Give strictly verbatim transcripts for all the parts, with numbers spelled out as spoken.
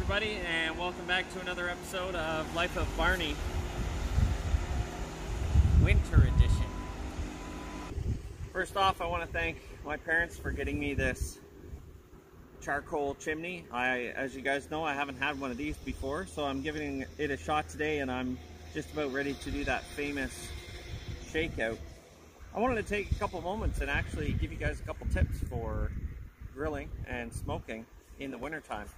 everybody, and welcome back to another episode of Life of Barney Winter Edition. First off, I want to thank my parents for getting me this charcoal chimney. I, as you guys know, I haven't had one of these before, so I'm giving it a shot today, and I'm just about ready to do that famous shakeout. I wanted to take a couple moments and actually give you guys a couple tips for grilling and smoking in the wintertime.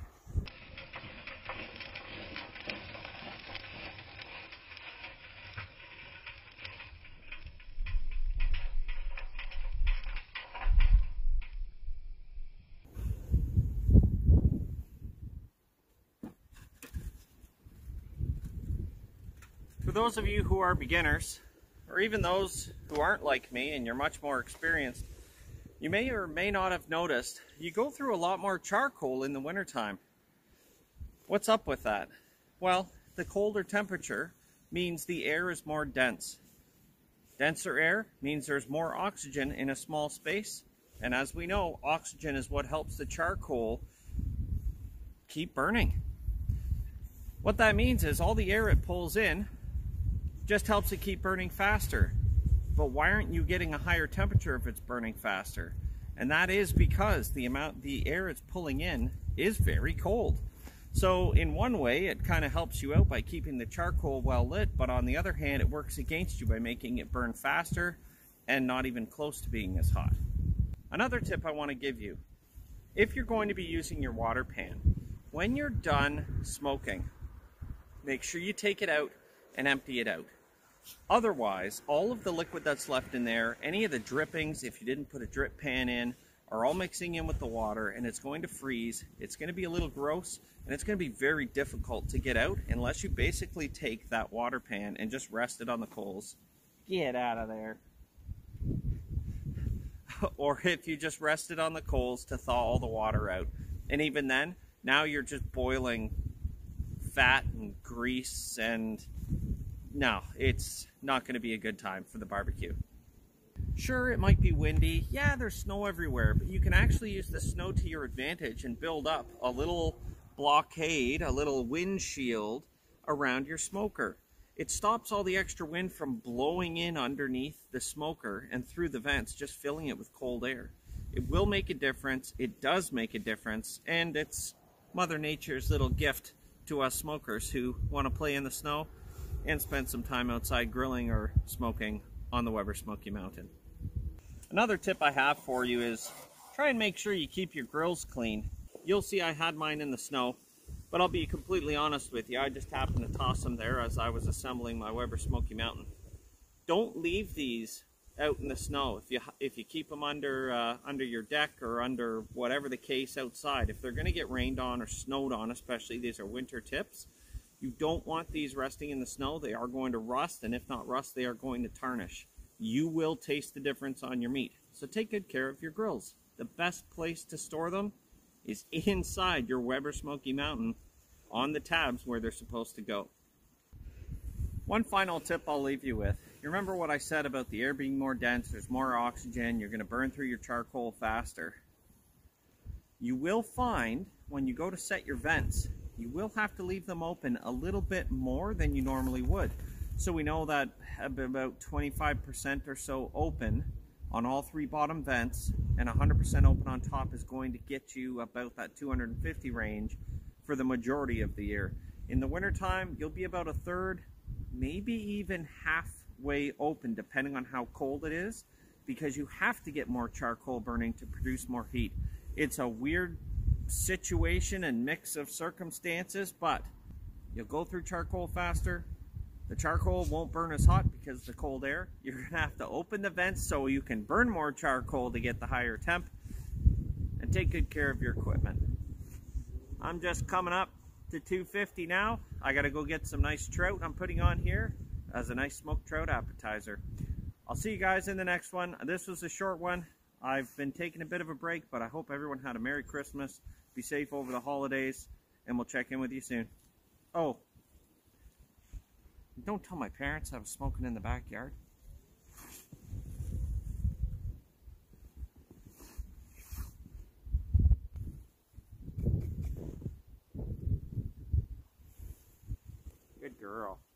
For those of you who are beginners, or even those who aren't like me and you're much more experienced, you may or may not have noticed you go through a lot more charcoal in the wintertime. What's up with that? Well, the colder temperature means the air is more dense. Denser air means there's more oxygen in a small space, and as we know, oxygen is what helps the charcoal keep burning. What that means is all the air it pulls in just helps it keep burning faster. But why aren't you getting a higher temperature if it's burning faster? And that is because the amount the air it's pulling in is very cold. So in one way, it kind of helps you out by keeping the charcoal well lit, but on the other hand, it works against you by making it burn faster and not even close to being as hot. Another tip I want to give you, if you're going to be using your water pan, when you're done smoking, make sure you take it out and empty it out. Otherwise, all of the liquid that's left in there, any of the drippings, if you didn't put a drip pan in, are all mixing in with the water, and it's going to freeze. It's going to be a little gross, and it's going to be very difficult to get out unless you basically take that water pan and just rest it on the coals. Get out of there. Or if you just rest it on the coals to thaw all the water out. And even then, now you're just boiling fat and grease, and no, it's not going to be a good time for the barbecue. Sure, it might be windy. Yeah, there's snow everywhere, but you can actually use the snow to your advantage and build up a little blockade, a little windshield around your smoker. It stops all the extra wind from blowing in underneath the smoker and through the vents, just filling it with cold air. It will make a difference. It does make a difference, and it's Mother Nature's little gift to us smokers who want to play in the snow and spend some time outside grilling or smoking on the Weber Smoky Mountain. Another tip I have for you is try and make sure you keep your grills clean. You'll see I had mine in the snow, but I'll be completely honest with you, I just happened to toss them there as I was assembling my Weber Smoky Mountain. Don't leave these out in the snow. If you if you keep them under uh, under your deck or under whatever the case outside, if they're going to get rained on or snowed on, especially, these are winter tips. You don't want these resting in the snow. They are going to rust, and if not rust, they are going to tarnish. You will taste the difference on your meat. So take good care of your grills. The best place to store them is inside your Weber Smoky Mountain on the tabs where they're supposed to go. One final tip I'll leave you with. You remember what I said about the air being more dense, there's more oxygen, you're going to burn through your charcoal faster. You will find when you go to set your vents, you will have to leave them open a little bit more than you normally would. So we know that about twenty-five percent or so open on all three bottom vents and one hundred percent open on top is going to get you about that two hundred fifty range for the majority of the year. In the wintertime, you'll be about a third, maybe even halfway open, depending on how cold it is, because you have to get more charcoal burning to produce more heat. It's a weird situation and mix of circumstances, but you'll go through charcoal faster. The charcoal won't burn as hot because of the cold air. You're gonna have to open the vents so you can burn more charcoal to get the higher temp, and take good care of your equipment. I'm just coming up to two fifty now. I gotta go get some nice trout I'm putting on here as a nice smoked trout appetizer. I'll see you guys in the next one. This was a short one. I've been taking a bit of a break, but I hope everyone had a Merry Christmas. Be safe over the holidays, and we'll check in with you soon. Oh, don't tell my parents I was smoking in the backyard. girl.